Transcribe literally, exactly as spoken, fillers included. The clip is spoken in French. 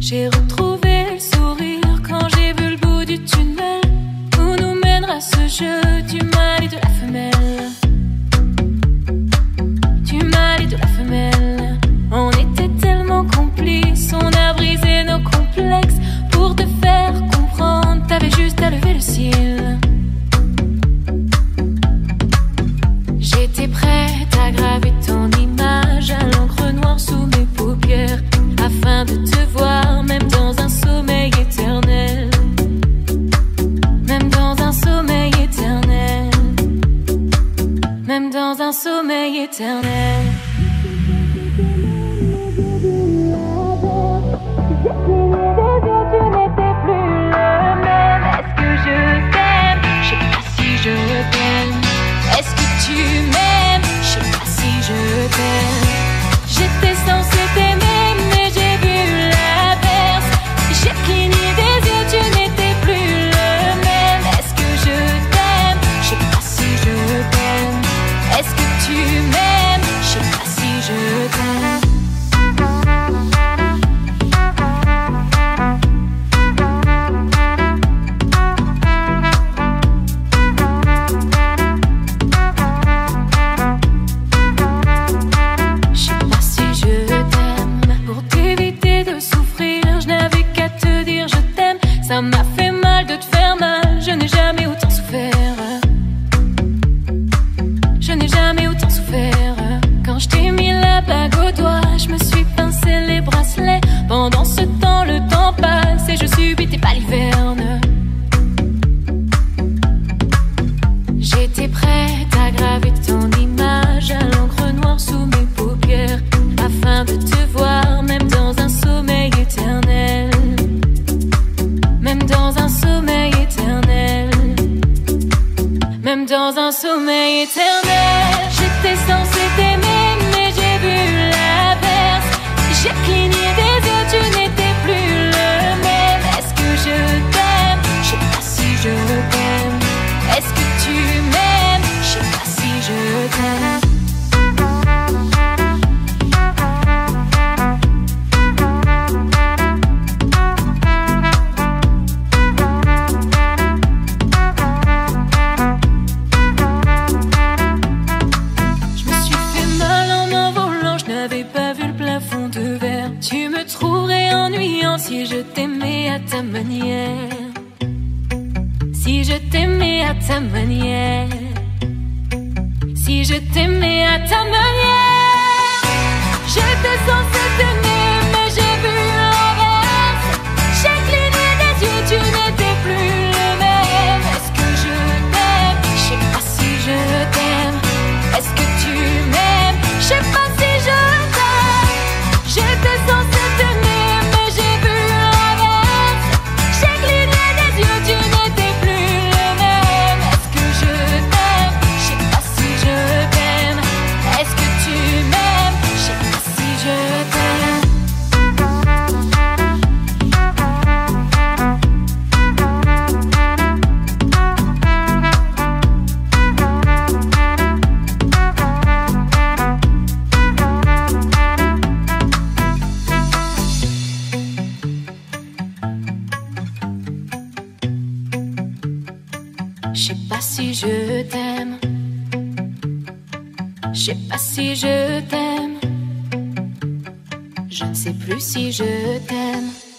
J'ai retrouvé le sourire quand j'ai vu le bout du tunnel où nous mènera ce jeu du mâle et de la femelle. Du mâle et de la femelle. On était tellement complices, on a brisé nos complexes. Pour te faire comprendre, t'avais juste à lever le cil. J'étais prête à graver ton image à l'encre noire sous mes paupières, afin de te voir même dans un sommeil éternel. Même dans un sommeil éternel. Même dans un sommeil éternel. J'étais censée t'aimer, mais j'ai vu l'inverse. J'ai cligné des yeux, tu n'étais plus le même. Est-ce que je t'aime? Je sais pas si je t'aime. Est-ce que tu m'aimes? Je sais pas si je t'aime. Ça m'a fait mal de te faire mal, je n'ai jamais autant souffert. Je n'ai jamais autant souffert. Quand je t'ai mis la bague au doigt, je me suis pincé les bracelets. Pendant ce temps, le temps passe et je subis tes balivernes. J'étais prête à graver ton image à l'encre noire sous mes paupières, afin de te voir même dans un sommeil éternel. Même dans un sommeil éternel. Même dans un sommeil éternel. J'étais censée t'aimer, mais j'ai vu l'inverse. J'ai cligné des yeux, tu n'étais plus le même. Est-ce que je t'aime? Je sais pas si je t'aime. Est-ce que tu m'aimes? Je sais pas si je t'aime. Tu me trouverais ennuyant si je t'aimais à ta manière. Si je t'aimais à ta manière. Si je t'aimais à ta manière. J'étais censée t'aimer, mais j'ai vu l'inverse. J'ai cligné des yeux, tu n'étais plus le même. Est-ce que je t'aime? Je sais pas si je t'aime. Est-ce que tu m'aimes? Je sais pas si je t'aime. J'étais censée t'aimer, mais j'ai vu l'inverse. J'ai cligné des yeux, tu n'étais plus le même. Est-ce que je t'aime? Je sais pas si je t'aime. Est-ce que tu m'aimes? Je sais pas si je t'aime. Je sais pas si je t'aime. Je sais pas si je t'aime. Je ne sais plus si je t'aime.